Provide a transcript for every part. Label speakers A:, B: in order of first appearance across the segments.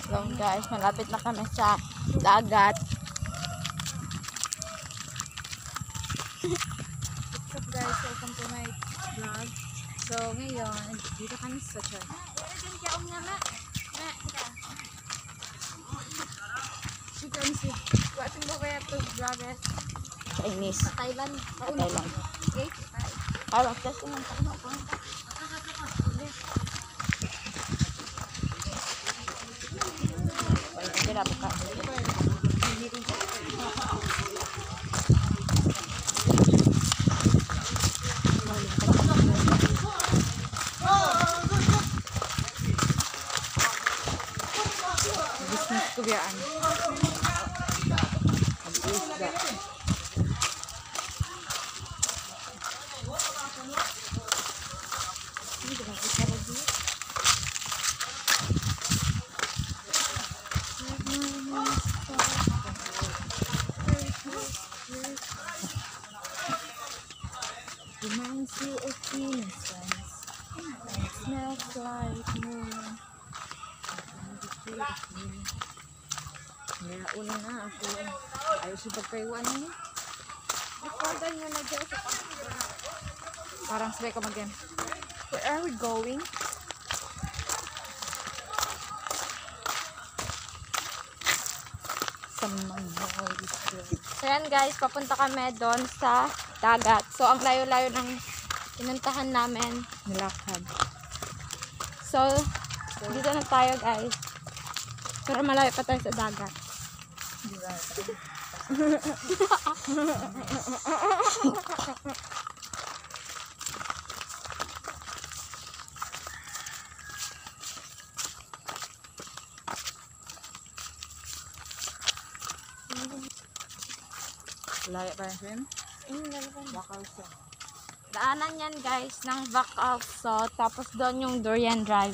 A: So guys, malapit na kami sa dagat.
B: What's up guys? Welcome to my vlog. So ngayon, dito kami sa church. You can see. Watching mo kaya to vlogger?
A: Chinese.
B: Sa Thailand.
A: Thailand.
B: Okay?
A: Parang kasi naman. Kaya buka.
B: Business ko biyaan. Reminds you of innocence. It smells like moon. Kaya una na ako. Ayos yung pagkaiwan niya. Recordan nyo na dyan. Parang sabay ko mag-game. Where are we going? Sa Manhoy.
A: So yan guys, papunta kami doon sa dagat. So ang layo-layo ng pinuntahan namin.
B: Nilakad.
A: So, dito na tayo guys. Pero malayo pa tayo sa dagat.
B: Layo pa rin. Bakal siya.
A: Daanan yan guys ng Vacalso. Tapos doon yung Durian Drive.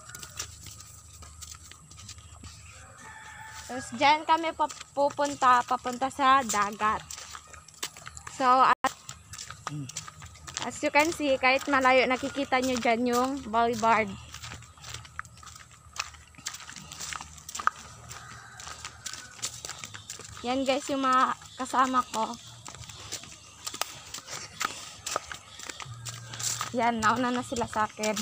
A: Tapos dyan kami papunta sa dagat. So, as you can see, kahit malayo, nakikita nyo dyan yung boulevard. Yan guys yung mga kasama ko. Yan, nauna na sila sa akin.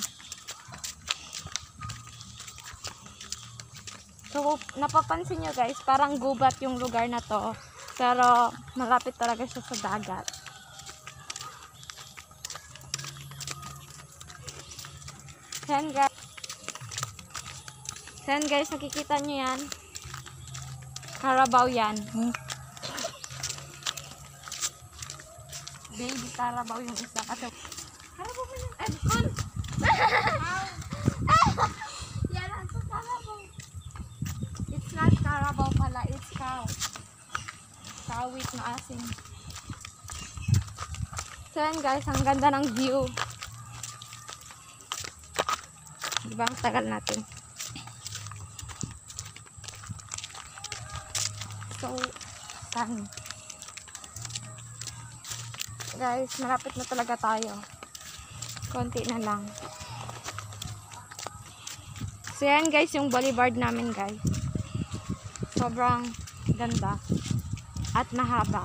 A: So, napapansin nyo guys, parang gubat yung lugar na to. Pero, malapit talaga siya sa dagat. Yan guys, nakikita nyo yan. Carabao yan. Baby Carabao yung isa. Kasi, Carabao mo yung Edcon. Yan ang sa Carabao. It's not Carabao pala, it's cow. Kawit na asin. So yan guys, ang ganda ng view. Diba ang tagal natin? So, sun. Guys, malapit na talaga tayo. Konti na lang. So yan guys, yung boulevard namin guys. Sobrang ganda at mahaba.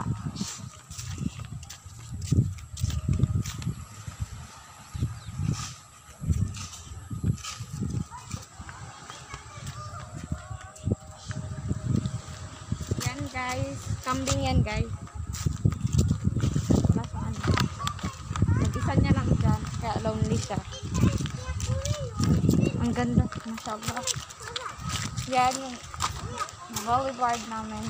A: Yan guys, kambing yan guys. Wala sa ano. Mag-isa niya lang dyan, kaya lonely siya. Ang ganda, masyadong. Yan yung boulevard namin.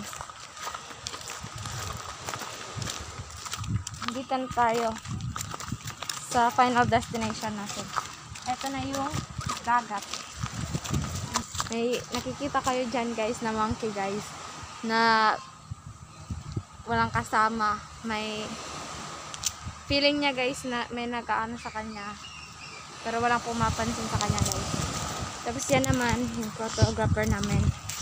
A: Dito na tayo sa final destination natin. Ito na yung dagat. May nakikita kayo dyan guys na monkey guys na walang kasama. May feeling niya guys na may nag-aano sa kanya. Pero walang pumapansin sa kanya guys. Tapos yan naman yung photographer namin.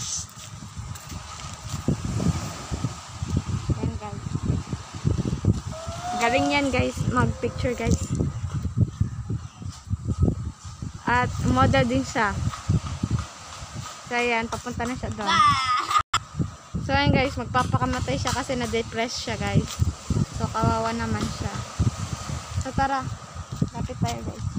A: Yan guys. Galing yan guys, mag-picture guys. At model din siya. So, ayan, papunta na siya doon. So, ayan guys, magpapakamatay siya kasi na-depress siya guys. So, kawawa naman siya. So, tara. Lapit tayo guys.